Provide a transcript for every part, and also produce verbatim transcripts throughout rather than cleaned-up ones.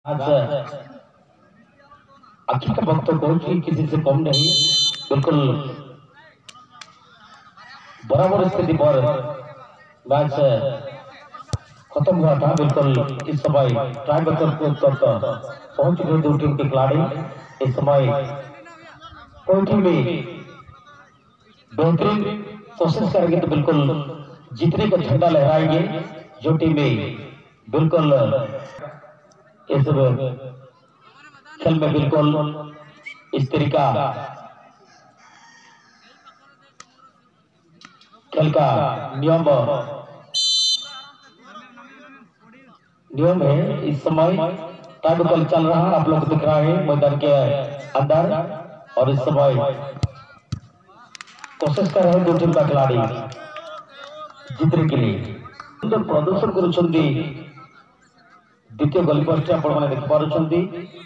आज आखिर का वक्त तो किसी से कम नहीं, बिल्कुल बराबर स्थिति पर मैच खत्म हुआ था। बिल्कुल इस समय ट्राई बकर तक पहुंच गए दो टीम के खिलाड़ी। इस समय कोई टीम में बेहतरीन कोशिश करेंगे तो बिल्कुल जीतने का झंडा लहराएंगे। जो टीमें बिल्कुल इस खेल में बिल्कुल इस तरीका खेल का नियम नियम है। इस समय टाइम कल चल रहा है, आप लोग दिख रहा है मैदान के अंदर। और इस समय कोशिश कर रहे हैं दो टीम का खिलाड़ी जीतने के लिए। सुंदर प्रदर्शन करुछंदी द्वितीय गोलपोस्ट आपण माने देख पारुछंदी।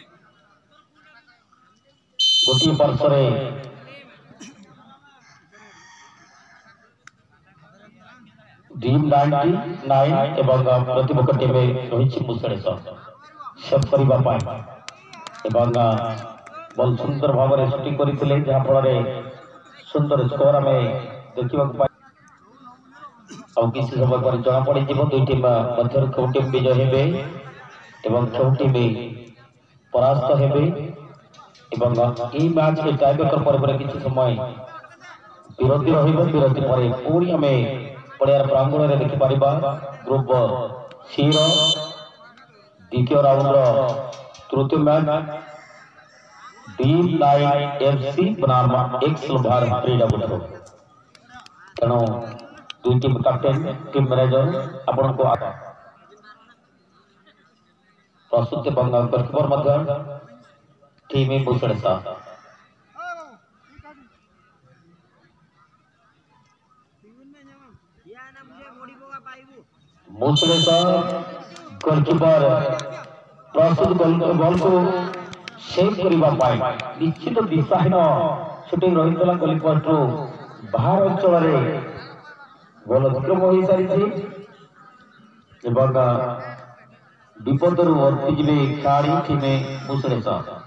गोटी पार्श्वरे टीम नाइंटी नाइन एवं प्रतिपक्ष टीम रही मुसलेश सेव करबा पाए एवं बल सुंदर भाव में शूटिंग करते जहाँ फल सुंदर स्कोर आम देखा पाए। और किसी समय पर जना पड़ दुई टीम मध्य क्यों टीम विजय हेबे एवं क्यों टीम परास्त हेबे। एवं ई मैच के टाई ब्रेकर पर किसी समय विरोधी रहिबो। विरोधी पर पूरी हमें पड़ियार प्रांगण में देखि परिबा। ग्रुप सी रो द्वितीय राउंड रो तृतीय मैच टीम नाइन एफसी बनाम एक्स भारत क्रीडा बोर्ड। तेणु दुई टीम कैप्टेन टीम मैनेजर आपण को प्रस्तुत गोलकीपर मध्य टीम मुसलेश मुसलेश गोलकीपर प्रस्तुत बॉल को सेव करबा पाए निश्चित दिशाहीन शूटिंग रही गोलकीपर टू बाहर अंचल में बॉल अतिक्रम हो सारी विपद वर्तीजे खिलाड़ी टीम मुसलेश।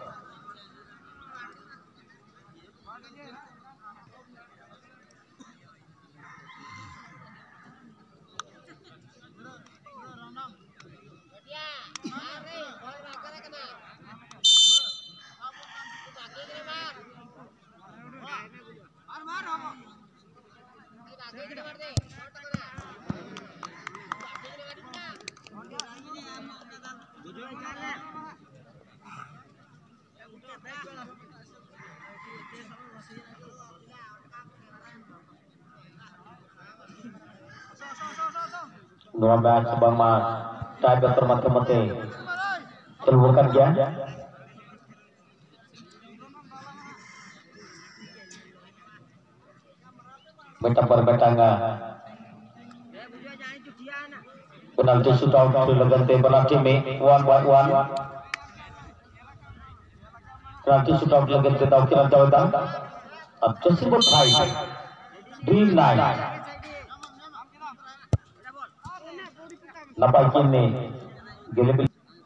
नवा मैच बंगा टाई ब्रेकर मध्य मध्य खेल बुkan गया। बेटा पर बेटांगा पेनल्टी शूट आउट लगते पेनल्टी में one by one penalty shootout लगते दाव किरण जावदा। अब जसीबुल भाई ड्रीम नाइन नपाई टीम ने गेले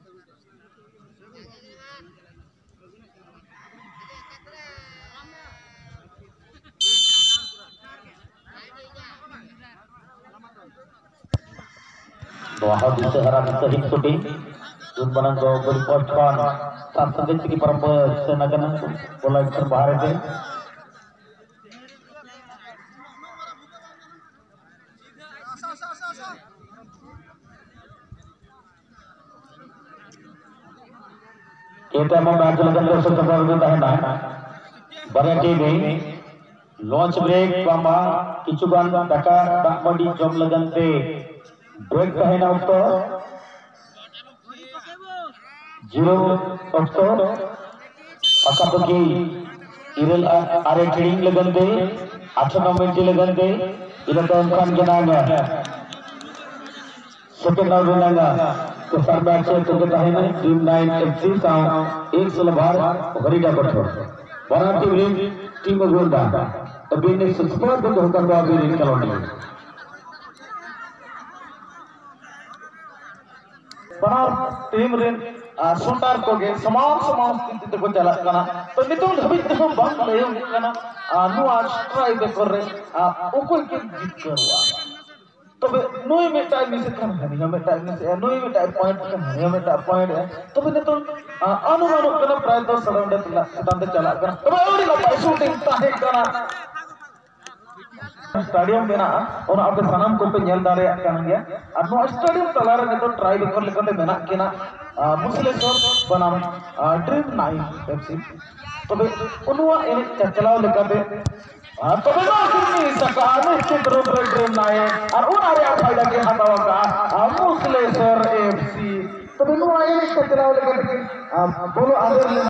Wahab bisa harap bisa hit shooting Jun banang go goal post kan saat sedikit की परम सेनागन बोला इधर बाहर है। ये टाइम में मैच लगन तो सब सफल होता है ना बने टीम लॉन्च ब्रेक पामा किचुगान टाका डाकमंडी जम लगनते ब्रेक कहना तो जीरो ऑक्टो अकापकी इरल आरे ट्रेडिंग लगन दे आठ नौ मिनट लगन दे इधर तो खान के नाम है सेकंड राउंड रहेगा तो सर मैच है तो कहता है ना टीम नाइन एफसी का एक सौ बार हरीडा कठोर बना टीम टीम गोंडा अभी ने सुपर को होकर तो अभी रिंग कॉलोनी बना टीम सुंदर को गे समान समान स्थिति को चला करना तो नितों धबी तो बंद ले करना नुआ स्ट्राइक कर रे उकुल के जीत करवा तो नुई में टाइम में से कम है नहीं हमें टाइम में से नुई में टाइम पॉइंट कम है हमें टाइम पॉइंट है तो भी नितों अनुमान करना प्राय तो सडंडे सडंडे चला करना तो और ना शूटिंग ताहे करना स्टेडियम में ना और आप सनम को पे नेल दारे करना गया और नो स्टेडियम तलारे ने तो ट्राई कर लेकर ले मेना के ना मुसलेश्वर बनाम ड्रीम नाइन एफसी तो बे उनवा इन चलाव लेकर दे तो बे ना कितनी सकाने के ग्रुप रे ड्रीम नाइन और उन आरे फायदा के हटावा का मुसलेश्वर एफसी तो बे उनवा इन चलाव लेकर बोलो आदर